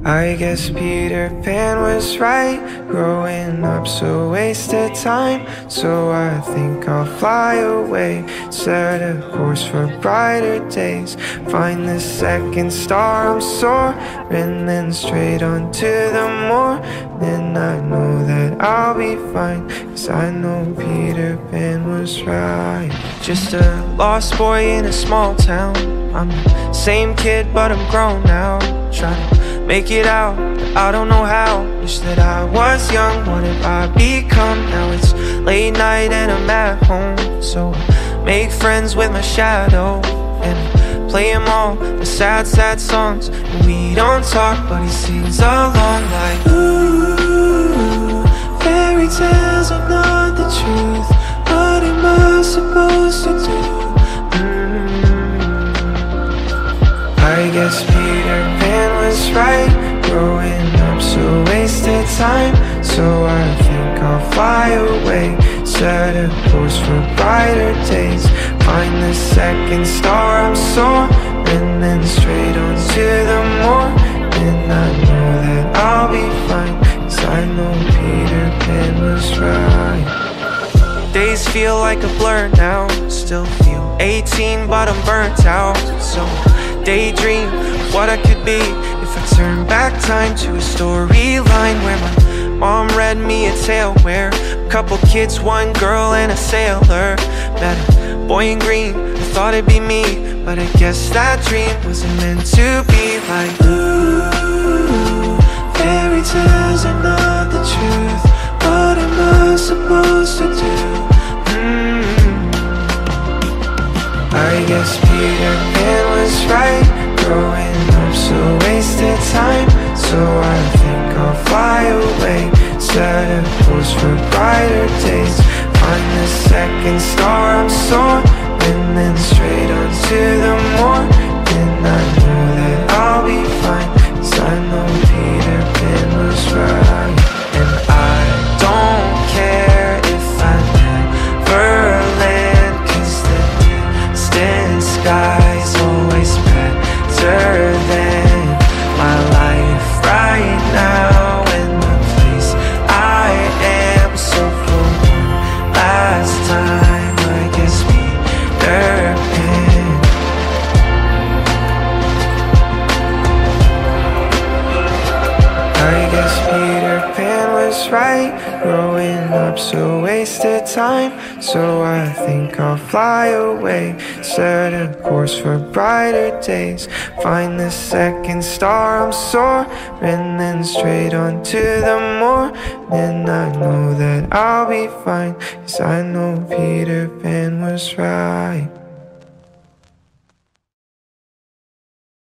I guess Peter Pan was right. Growing up's a waste of time, so I think I'll fly away, set a course for brighter days, find the second star I'm soaring, then straight on to the morning. I know that I'll be fine, 'cause I know Peter Pan was right. Just a lost boy in a small town. I'm the same kid but I'm grown now, trying to make it out, but I don't know how. Wish that I was young, what have I become? Now it's late night and I'm at home, so I make friends with my shadow and play him all the sad, sad songs. And we don't talk, but he sings along like, ooh, fairy tales are not the truth. What am I supposed to do? I guess Peter Pan was right. Growing up's a waste of time, so I think I'll fly away, set a course for brighter days, find the second star I'm soaring, then straight on to the morning. I know that I'll be fine, 'cause I know Peter Pan was right. Days feel like a blur now, still feel 18 but I'm burnt out, so daydream what I could be if I turn back time to a storyline where my mom read me a tale where a couple kids, one girl and a sailor met a boy in green. I thought it'd be me, but I guess that dream wasn't meant to be. Like, ooh, fairy tales are not the truth. What am I supposed to do? I guess Peter Pan was right. Growing up's a waste of time, so I think I'll fly away, set a course for brighter days, find the second star I'm soaring, then straight on to the morning. I know that I'll be fine, 'cause I know Peter Pan was right. And I don't care if I never land, 'cause the distant sky's always better than my life right now, and the place I am. So for one last time, I guess Peter Pan. I guess Peter Pan was right. Growing up's a waste of time, so I think I'll fly away, set a course for brighter days, find the second star I'm soaring, then straight on to the morning. I know that I'll be fine, 'cause I know Peter Pan was right.